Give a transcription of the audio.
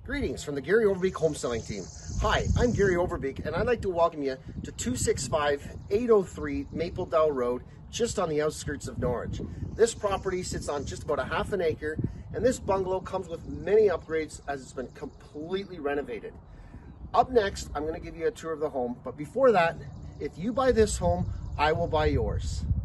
Greetings from the Gary Overbeek home selling team. Hi, I'm Gary Overbeek and I'd like to welcome you to 265-803 Maple Dell Road, just on the outskirts of Norwich. This property sits on just about a half an acre, and this bungalow comes with many upgrades as it's been completely renovated. Up next, I'm going to give you a tour of the home, but before that, if you buy this home, I will buy yours.